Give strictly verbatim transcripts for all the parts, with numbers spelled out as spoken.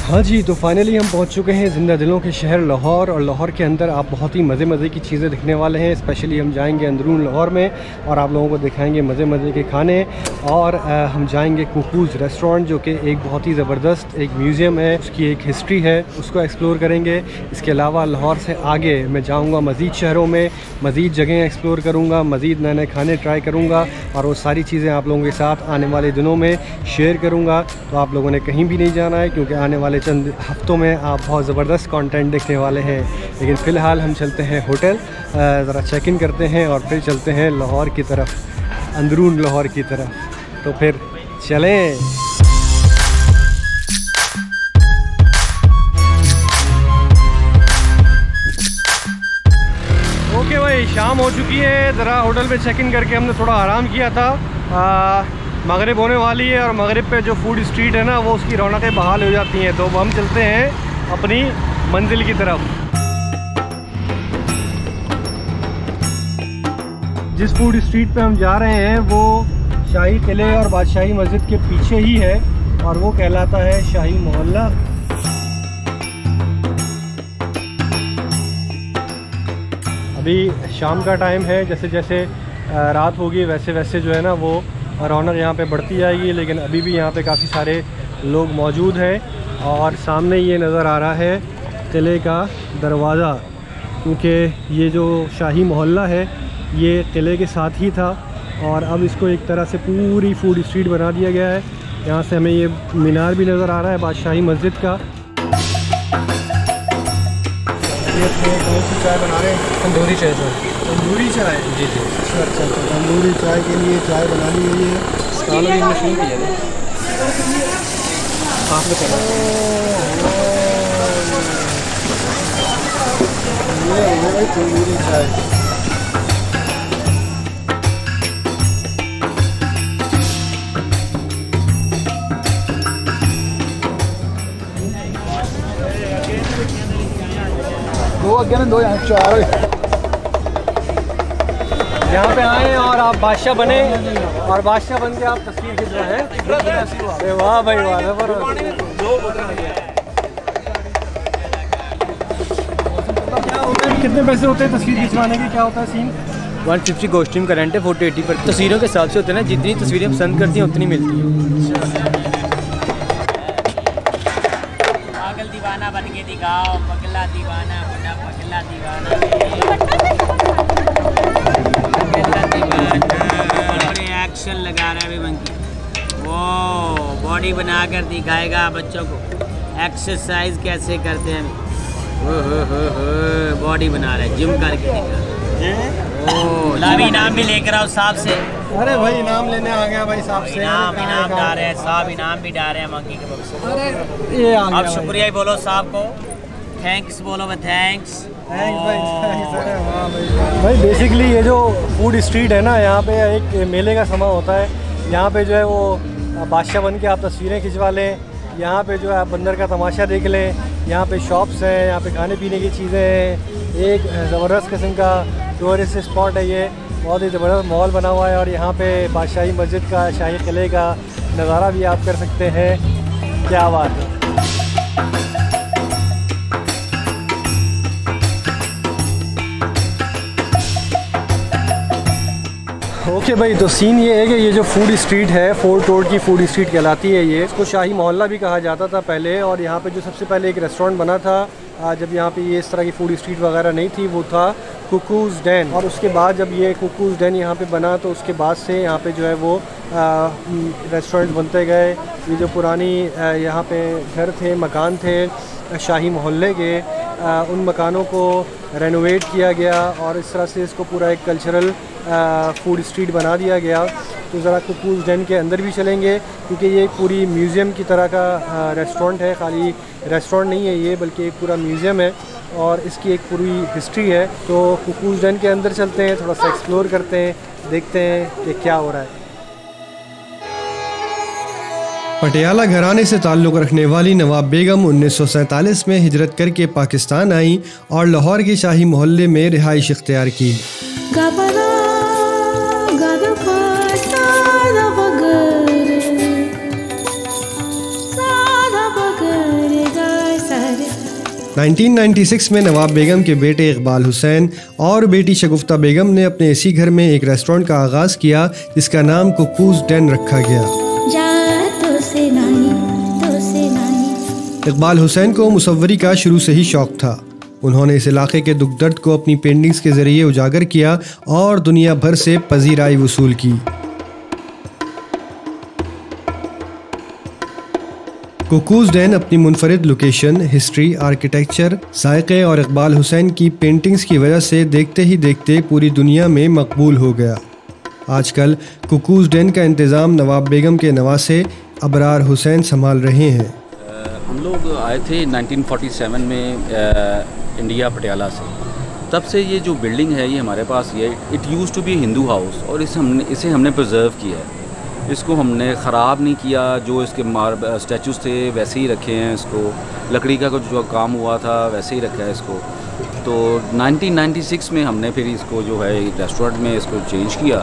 हाँ जी, तो फाइनली हम पहुंच चुके हैं ज़िंदा दिलों के शहर लाहौर। और लाहौर के अंदर आप बहुत ही मज़े मज़े की चीज़ें दिखने वाले हैं। स्पेशली हम जाएंगे अंदरून लाहौर में और आप लोगों को दिखाएंगे मज़े मज़े के खाने। और आ, हम जाएंगे कुकूज़ रेस्टोरेंट, जो कि एक बहुत ही ज़बरदस्त एक म्यूज़ियम है, उसकी एक हिस्ट्री है, उसको एक्सप्लोर करेंगे। इसके अलावा लाहौर से आगे मैं जाऊँगा मज़ीद शहरों में, मज़ीद जगह एक्सप्लोर करूँगा, मज़ीद नए नए खाने ट्राई करूँगा और वो सारी चीज़ें आप लोगों के साथ आने वाले दिनों में शेयर करूँगा। तो आप लोगों ने कहीं भी नहीं जाना है, क्योंकि आने वाले चंद हफ्तों में आप बहुत ज़बरदस्त कंटेंट देखने वाले हैं। लेकिन फ़िलहाल हम चलते हैं होटल, ज़रा चेक इन करते हैं और फिर चलते हैं लाहौर की तरफ, अंदरून लाहौर की तरफ। तो फिर चलें। ओके भाई, शाम हो चुकी है। ज़रा होटल पे चेक इन करके हमने थोड़ा आराम किया था। आ, मगरिब होने वाली है और मगरिब पे जो फूड स्ट्रीट है ना, वो उसकी रौनकें बहाल हो जाती हैं। तो हम चलते हैं अपनी मंजिल की तरफ। जिस फूड स्ट्रीट पे हम जा रहे हैं वो शाही किले और बादशाही मस्जिद के पीछे ही है और वो कहलाता है शाही मोहल्ला। अभी शाम का टाइम है, जैसे जैसे रात होगी वैसे वैसे जो है ना वो रौनक यहाँ पे बढ़ती जाएगी। लेकिन अभी भी यहाँ पे काफ़ी सारे लोग मौजूद हैं और सामने ये नज़र आ रहा है किले का दरवाज़ा, क्योंकि ये जो शाही मोहल्ला है ये किले के साथ ही था और अब इसको एक तरह से पूरी फूड स्ट्रीट बना दिया गया है। यहाँ से हमें ये मीनार भी नज़र आ रहा है बादशाही मस्जिद का। ये कौन सी चाय बना रहे हैं? तंदूरी चाय। सर तंदूरी चाय? जी जी। अच्छा अच्छा अच्छा, तंदूरी चाय के लिए चाय बना ली गई है। स्टाल भी मशीन की है हाथ में चला। ये है तंदूरी चाय। दो अगे दो यहाँ चार यहाँ पे आए और आप बादशाह बने और बादशाह बन के आप तस्वीर खिंच रहे हैं। वाह भाई वाह। कितने पैसे होते हैं तस्वीर खिंचवाने के? क्या होता है सीन? वन फिफ्टी कॉस्ट्यूम का रेंट है, फोर्टी एटी पर तस्वीरों के हिसाब से होते हैं ना, जितनी तस्वीरें पसंद करती हैं उतनी मिलती है। पागल दीवाना बन के दिखाओ, पगला दीवाना बना, पगला दीवाना एक्शन लगा रहा है अभी मंकी। वो बॉडी बनाकर दिखाएगा बच्चों को एक्सरसाइज कैसे करते हैं। बॉडी बना रहा है, जिम करके दिखा। ओ लाभी इनाम भी लेकर आओ साहब से। अरे भाई इनाम लेने आ गया भाई साहब से। इनाम इनाम डाल रहे हैं साहब, इनाम भी डाल रहे हैं मंकी के बक्से। अरे ये आ गया। आप शुक्रिया ही बोलो साहब को, थैंक्स बोलो। मैं थैंक्स थैंक्स भाई, थैंक्स भाई। बेसिकली ये जो फूड स्ट्रीट है ना, यहाँ पे एक मेले का समा होता है। यहाँ पे जो है वो बादशाह बन के आप तस्वीरें खिंचवा लें, यहाँ पे जो है आप बंदर का तमाशा देख लें। यहाँ पे शॉप्स हैं, यहाँ पे खाने पीने की चीज़ें हैं। एक ज़बरदस्त किस्म का टूरिस्ट स्पॉट है ये, बहुत ही ज़बरदस्त मॉल बना हुआ है। और यहाँ पे बादशाही मस्जिद का, शाही किले का नज़ारा भी आप कर सकते हैं। क्या बात है। ओके okay भाई, तो सीन ये है कि ये जो फूड स्ट्रीट है, फोर्ट रोड की फूड स्ट्रीट कहलाती है ये। इसको शाही मोहल्ला भी कहा जाता था पहले। और यहाँ पे जो सबसे पहले एक रेस्टोरेंट बना था, जब यहाँ पे ये इस तरह की फूड स्ट्रीट वगैरह नहीं थी, वो था कुकूज़ डैन। और उसके बाद जब ये कुकूज़ डैन यहाँ पे बना तो उसके बाद से यहाँ पे जो है वो रेस्टोरेंट बनते गए। ये जो पुरानी यहाँ पे घर थे, मकान थे शाही मोहल्ले के, आ, उन मकानों को रेनोवेट किया गया और इस तरह से इसको पूरा एक कल्चरल फूड स्ट्रीट बना दिया गया। तो ज़रा कुकूज़ डैन के अंदर भी चलेंगे, क्योंकि ये एक पूरी म्यूज़ियम की तरह का रेस्टोरेंट है। खाली रेस्टोरेंट नहीं है ये, बल्कि एक पूरा म्यूज़ियम है और इसकी एक पूरी हिस्ट्री है। तो कुकूज़ डैन के अंदर चलते हैं, थोड़ा सा एक्सप्लोर करते हैं, देखते हैं कि क्या हो रहा है। पटियाला घराने से ताल्लुक़ रखने वाली नवाब बेगम उन्नीस सौ सैंतालीस में हिजरत करके पाकिस्तान आई और लाहौर के शाही मोहल्ले में रिहाइश इख्तियार की। उन्नीस सौ छियानवे में नवाब बेगम के बेटे इकबाल हुसैन और बेटी शगुफ्ता बेगम ने अपने इसी घर में एक रेस्टोरेंट का आगाज़ किया जिसका नाम कुकूज़ डेन रखा गया। तो से नहीं, तो से नहीं। इकबाल हुसैन को मुसव्वरी का शुरू से ही शौक़ था। उन्होंने इस इलाके के दुख दर्द को अपनी पेंटिंग्स के ज़रिए उजागर किया और दुनिया भर से पजीराई वसूल की। कुकूज़ डेन अपनी मुनफरिद लोकेशन, हिस्ट्री, आर्किटेक्चर, जायके और इकबाल हुसैन की पेंटिंग्स की वजह से देखते ही देखते पूरी दुनिया में मकबूल हो गया। आजकल कुकूज़ डेन का इंतज़ाम नवाब बेगम के नवासे अबरार हुसैन संभाल रहे हैं। हम लोग आए थे उन्नीस सौ सैंतालीस में आ, इंडिया पटियाला से। तब से ये जो बिल्डिंग है ये हमारे पास ये it used to be Hindu house और इसे हमने इसे हमने प्रिजर्व किया है। इसको हमने ख़राब नहीं किया, जो इसके मार स्टैचूज़ थे वैसे ही रखे हैं। इसको लकड़ी का कुछ जो काम हुआ था वैसे ही रखा है इसको। तो उन्नीस सौ छियानवे में हमने फिर इसको जो है रेस्टोरेंट में इसको चेंज किया।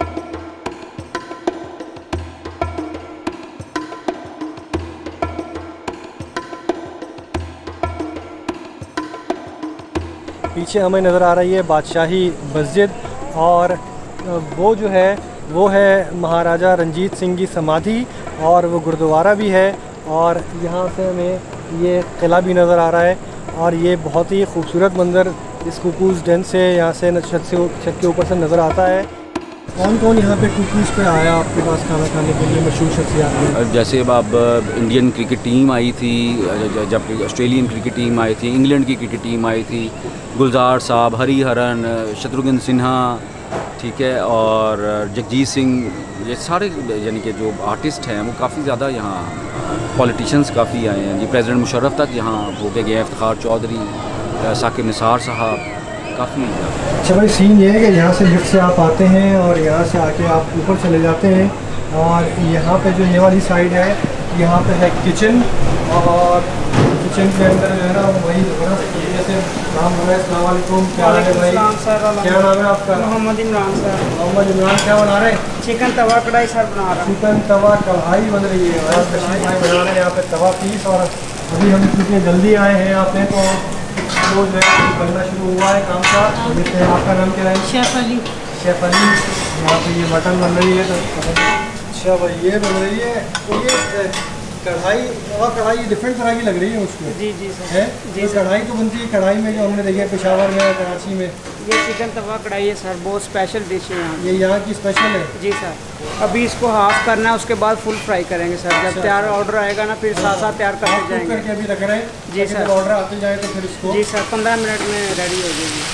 पीछे हमें नज़र आ रही है बादशाही मस्जिद और वो जो है वो है महाराजा रंजीत सिंह की समाधि और वो गुरुद्वारा भी है। और यहाँ से हमें ये किला भी नज़र आ रहा है और ये बहुत ही खूबसूरत मंज़र इस कुकूज़ डेन से यहाँ से छत से छत के ऊपर से नज़र आता है। कौन कौन यहाँ पे कुकूज़ पे आया आपके पास खाना खाने के लिए मशहूर शख्सियत में? जैसे अब इंडियन क्रिकेट टीम आई थी, जब ऑस्ट्रेलियन क्रिकेट टीम आई थी, इंग्लैंड की क्रिकेट टीम आई थी, गुलजार साहब, हरिहरन, शत्रुघ्न सिन्हा, ठीक है, और जगजीत सिंह, ये सारे यानी कि जो आर्टिस्ट हैं वो काफ़ी ज़्यादा यहाँ पॉलिटिशियंस काफ़ी आए हैं जी। प्रेसिडेंट मुशर्रफ तक यहाँ होके गए, इफ्तिखार चौधरी, साकिब निसार साहब, काफ़ी। अच्छा भाई, सीन ये है कि यहाँ से लिफ्ट से आप आते हैं और यहाँ से आके आप ऊपर चले जाते हैं और यहाँ पे जो ये वाली साइड है यहाँ पे है किचन और किचन के अंदर जो है ना वही जैसे नाम है। अस्सलाम वालेकुम, क्या हाल है भाई? क्या नाम है आपका? मोहम्मद इमरान सर। मोहम्मद इमरान, क्या बना रहे हैं? चिकन तवा कढ़ाई सर बना रहा हूँ। चिकन तवा कढ़ाई बन रही है और कश्मीर भाई बना रहे हैं यहाँ पे तवा पीस। और अभी हम क्योंकि जल्दी आए हैं यहाँ पे तो वो जो है बनना शुरू हुआ है काम का। जैसे आपका नाम क्या है? शेफ अली। शेफ अली। यहाँ पे ये मटन बन रही है तो अच्छा भाई ये बन रही है। तो ये कढ़ाई और कढ़ाई डिफरेंट तरह की लग रही है उसमें। जी जी सर। है जी तो कढ़ाई तो बनती है कढ़ाई में जो हमने देखी है पेशावर में, कराची में। ये चिकन तवा कढ़ाई है सर, बहुत स्पेशल डिश है यहाँ। ये यहाँ की स्पेशल है? जी सर। अभी इसको हाफ करना है, उसके बाद फुल फ्राई करेंगे सर। जब तैयार ऑर्डर आएगा ना फिर साथ साथ तैयार करते जाएंगे। करके अभी रख रहे हैं? जी सर। ऑर्डर आते जाए तो फिर इसको? जी सर, पंद्रह मिनट में रेडी हो जाएगी।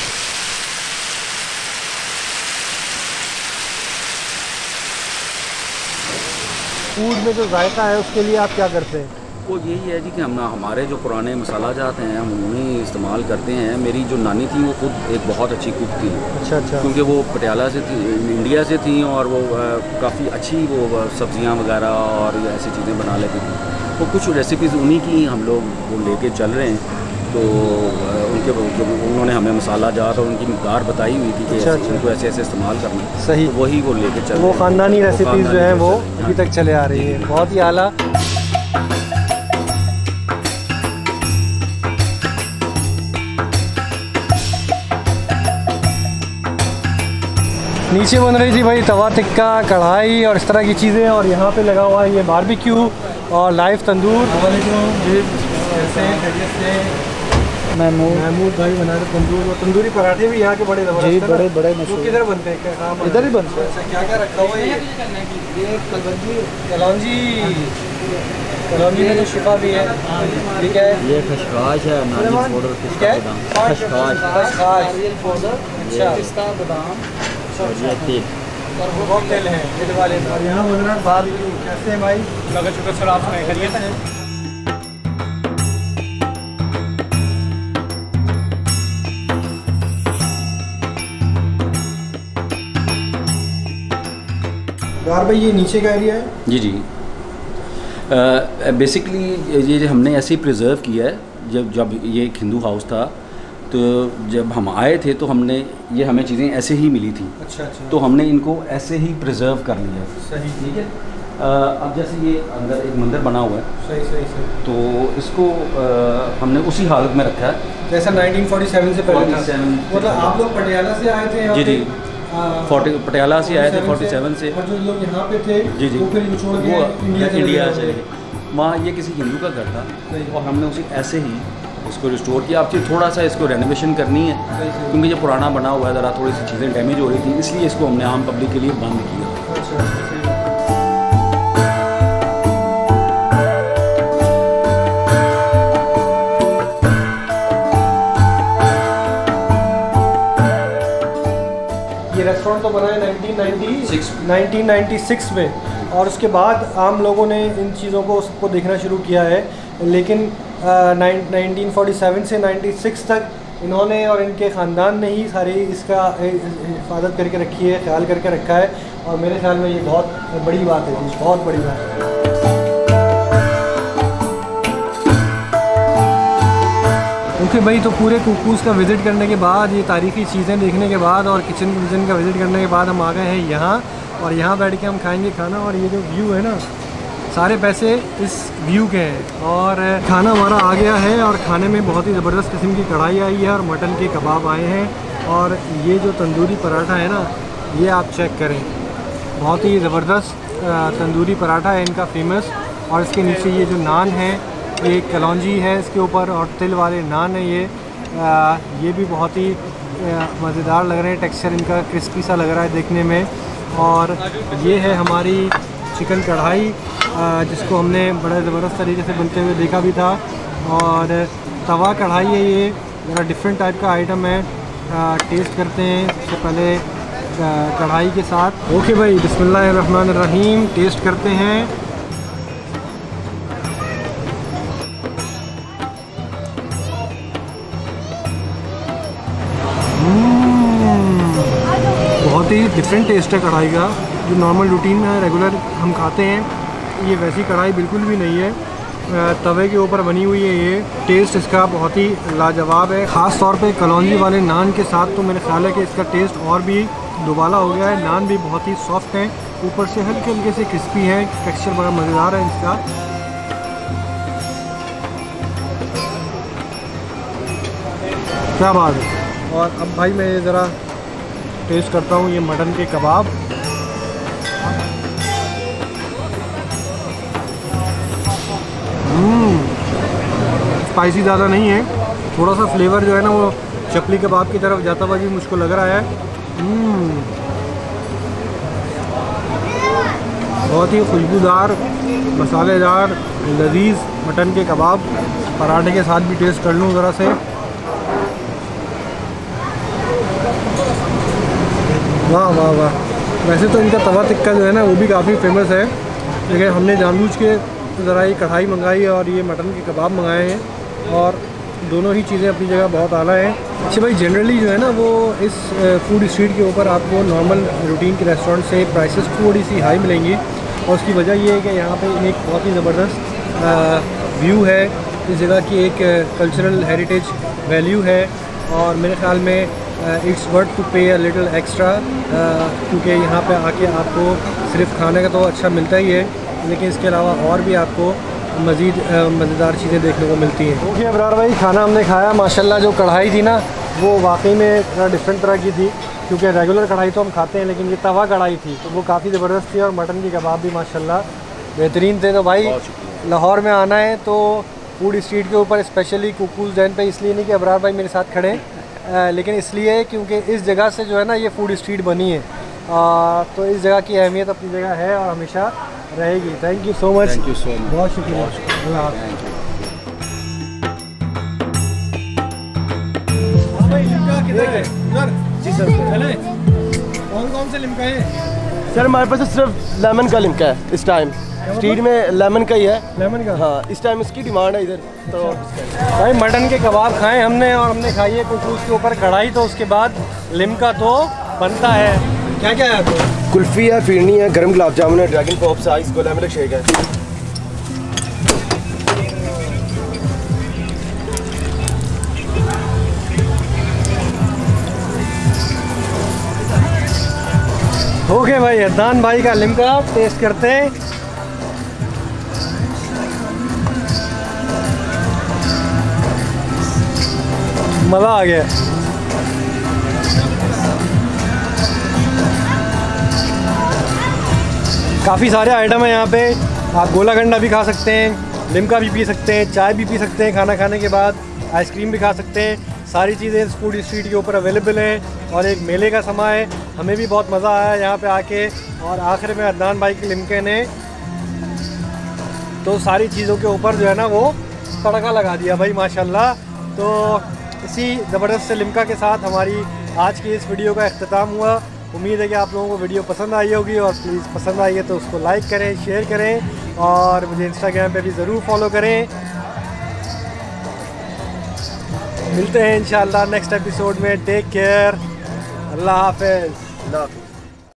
फूड में जो जायका है उसके लिए आप क्या करते हैं? वो यही है जी कि हम हमारे जो पुराने मसाला जाते हैं हम उन्हें इस्तेमाल करते हैं। मेरी जो नानी थी वो खुद एक बहुत अच्छी कुक थी। अच्छा अच्छा। क्योंकि वो पटियाला से थी, इंडिया से थी और वो काफ़ी अच्छी वो सब्जियां वगैरह और ऐसी चीज़ें बना लेती थी। वो कुछ रेसिपीज़ उन्हीं की हम लोग वो लेके चल रहे हैं। तो उनके उन्होंने हमें मसाला जात और उनकी मकदार बताई हुई थी कि अच्छा, ऐसे, उनको ऐसे ऐसे इस्तेमाल करना है। सही। तो वही वो लेके चल वो ख़ानदानी रेसिपीज़ जो हैं वो हाँ। अभी तक चले आ रही है। बहुत ही आला। नीचे बन रही थी भाई तवा टिक्का, कढ़ाई और इस तरह की चीज़ें। और यहाँ पे लगा हुआ है ये बारबेक्यू और लाइव तंदूर। जी कैसे से महमूद महमूद भाई बना रहे तंदूर और तंदूरी पराठे भी यहाँ के बड़े ज़बरदस्त जी, हैं। बड़े बड़े वो मशहूर। किधर बनते हैं? क्या काम इधर ही बनते हैं। अच्छा, क्या क्या रखा हुआ है? ये कलौंजी कलौंजी कलौंजी में जो शिफा भी है। ठीक है, ये खशखाश है, नारियल पाउडर, क्या पिस्ता है? बादाम, खशखाश खशखाश। अच्छा, पिस्ता बादाम और ये तेल। और वो बहुत तेल है तेल वाले। और यहाँ बन रहा है बारबेक्यू। कैसे है भाई? लगा शुक्र सर, आप खैरियत है? यार भाई ये नीचे का एरिया है? जी जी। बेसिकली ये जो हमने ऐसे ही प्रिजर्व किया है। जब जब ये एक हिंदू हाउस था तो जब हम आए थे तो हमने ये हमें चीज़ें ऐसे ही मिली थी। अच्छा अच्छा। तो हमने इनको ऐसे ही प्रिजर्व कर लिया। सही। ठीक है। अब जैसे ये अंदर एक मंदिर बना हुआ है, सही सही सही, तो इसको आ, हमने उसी हालत में रखा है जैसा नाइनटीन फोर्टी सेवन से पहले था। सैंतालीस मतलब आप लोग पटियाला से आए थे यहाँ जी पे? जी, आ, फोर्टी पटियाला से आए थे सैंतालीस से, और जो लोग यहाँ पे थे जी जी, वो फिर छोड़ के वो इंडिया चले इंडिया गए। चले गए। वहाँ ये किसी हिंदू का घर था और हमने उसे ऐसे ही इसको रिस्टोर किया। अब थोड़ा सा इसको रेनोवेशन करनी है क्योंकि ये पुराना बना हुआ है, ज़रा थोड़ी सी चीज़ें डैमेज हो रही थी, इसलिए इसको हमने आम पब्लिक के लिए बंद किया। अच्छा, ये रेस्टोरेंट तो बना है नाइनटीन नाइंटी सिक्स में, और उसके बाद आम लोगों ने इन चीज़ों को सबको देखना शुरू किया है, लेकिन नाइनटीन फोर्टी सेवन से नाइंटी सिक्स तक इन्होंने और इनके ख़ानदान ने ही सारी इसका हिफाजत करके रखी है, ख्याल करके रखा है, और मेरे ख्याल में ये बहुत बड़ी बात है, बहुत बड़ी बात है। ओके okay भाई, तो पूरे कुकूज़ का विज़िट करने के बाद, ये तारीख़ी चीज़ें देखने के बाद और किचन विजन का विज़िट करने के बाद हम आ गए हैं यहाँ, और यहाँ बैठ के हम खाएंगे खाना। और ये जो व्यू है ना, सारे पैसे इस व्यू के हैं। और खाना हमारा आ गया है, और खाने में बहुत ही ज़बरदस्त किस्म की कढ़ाई आई है और मटन के कबाब आए हैं, और ये जो तंदूरी पराठा है ना, ये आप चेक करें, बहुत ही ज़बरदस्त तंदूरी पराठा है इनका फेमस। और इसके नीचे ये जो नान है, ये कलौंजी है इसके ऊपर, और तिल वाले नान है ये आ, ये भी बहुत ही मज़ेदार लग रहे हैं, टेक्सचर इनका क्रिस्पी सा लग रहा है देखने में। और ये है हमारी चिकन कढ़ाई, जिसको हमने बड़े ज़बरदस्त तरीके से बनते हुए देखा भी था। और तवा कढ़ाई है, ये ज़रा डिफरेंट टाइप का आइटम है, आ, टेस्ट करते हैं सबसे पहले कढ़ाई के साथ। ओके भाई, बिस्मिल्लाहिर्रहमानिर्रहीम, टेस्ट करते हैं। बहुत ही डिफरेंट टेस्ट है कढ़ाई का, जो नॉर्मल रूटीन में रेगुलर हम खाते हैं, ये वैसी कढ़ाई बिल्कुल भी नहीं है, तवे के ऊपर बनी हुई है। ये टेस्ट इसका बहुत ही लाजवाब है, ख़ास तौर पे कलौंजी वाले नान के साथ तो मेरे ख्याल है कि इसका टेस्ट और भी दुबाला हो गया है। नान भी बहुत ही सॉफ्ट हैं, ऊपर से हल्के हल्के से क्रिस्पी है, टेक्सचर बड़ा मज़ेदार है इसका। क्या बात है। और अब भाई मैं ये ज़रा टेस्ट करता हूँ ये मटन के कबाब। स्पाइसी ज़्यादा नहीं है, थोड़ा सा फ्लेवर जो है ना वो चपली कबाब की तरफ जाता हुआ भी मुझको लग रहा है। बहुत ही खुशबूदार, मसालेदार, लजीज मटन के कबाब। पराठे के साथ भी टेस्ट कर लूँ ज़रा से। वाह वाह वाह। वैसे तो इनका तवा टिक्का जो है ना वो भी काफ़ी फेमस है, लेकिन हमने जानबूझ के ज़रा ये कढ़ाई मंगाई और ये मटन के कबाब मंगाए हैं, और दोनों ही चीज़ें अपनी जगह बहुत आला हैं। अच्छा भाई, जनरली जो है ना वो इस फूड स्ट्रीट के ऊपर आपको नॉर्मल रूटीन के रेस्टोरेंट से प्राइसेस थोड़ी सी हाई मिलेंगी, और उसकी वजह ये है कि यहाँ पे एक बहुत ही ज़बरदस्त व्यू है, इस जगह की एक कल्चरल हेरिटेज वैल्यू है, और मेरे ख्याल में इट्स वर्थ टू पे अ लिटिल एक्स्ट्रा, क्योंकि यहाँ पे आके आपको सिर्फ खाने का तो अच्छा मिलता ही है, लेकिन इसके अलावा और भी आपको मज़ीद मज़ेदार चीज़ें देखने को मिलती हैं। ओके अबरार भाई, खाना हमने खाया माशाल्लाह। जो कढ़ाई थी ना वो वाकई में थोड़ा डिफरेंट तरह की थी, क्योंकि रेगुलर कढ़ाई तो हम खाते हैं, लेकिन ये तवा कढ़ाई थी तो वो काफ़ी ज़बरदस्त थी, और मटन के कबाब भी माशाल्लाह बेहतरीन थे। तो भाई लाहौर में आना है तो फूड स्ट्रीट के ऊपर, स्पेशली कुकूज़ डैन पे, इसलिए नहीं कि अबरार भाई मेरे साथ खड़े हैं, लेकिन इसलिए क्योंकि इस जगह से जो है ना ये फूड स्ट्रीट बनी है, आ, तो इस जगह की अहमियत अपनी जगह है और हमेशा रहेगी। Thank you so much. Thank you so much, बहुत शुक्रिया। अल्लाह हाफ़िज़। जी सर, कौन कौन से लिमका है सर? हमारे पास सिर्फ लेमन का लिमका है इस टाइम, स्ट्रीट में लेमन का ही है। लेमन का? हाँ, इस टाइम इसकी डिमांड है इधर। तो भाई मटन के कबाब खाए हमने, और हमने खाई है कुकूज़ के ऊपर कढ़ाई, तो उसके बाद लिमका तो बनता है। क्या क्या है आपको? कुल्फ़ी है, फिरनी है, गर्म गुलाब जामुन है, ड्रैगन पॉप्स है, इसको लेमन शेक है। ओके भाई, अदनान भाई का लिमका टेस्ट करते हैं। मज़ा आ गया। काफ़ी सारे आइटम हैं यहाँ पे। आप गोला गंडा भी खा सकते हैं, लिम्का भी पी सकते हैं, चाय भी पी सकते हैं खाना खाने के बाद, आइसक्रीम भी खा सकते हैं। सारी चीज़ें इस फूड स्ट्रीट के ऊपर अवेलेबल हैं और एक मेले का समय है। हमें भी बहुत मज़ा आया यहाँ पे आके। और आखिर में अदनान भाई के लिम्के ने तो सारी चीज़ों के ऊपर जो है ना वो तड़का लगा दिया भाई माशाल्लाह। तो इसी ज़बरदस्त से लिम्का के साथ हमारी आज की इस वीडियो का इख्तिताम हुआ। उम्मीद है कि आप लोगों को वीडियो पसंद आई होगी और प्लीज़ पसंद आई है तो उसको लाइक करें, शेयर करें और मुझे इंस्टाग्राम पे भी ज़रूर फॉलो करें। मिलते हैं इंशाल्लाह नेक्स्ट एपिसोड में। टेक केयर, अल्लाह हाफ़िज़।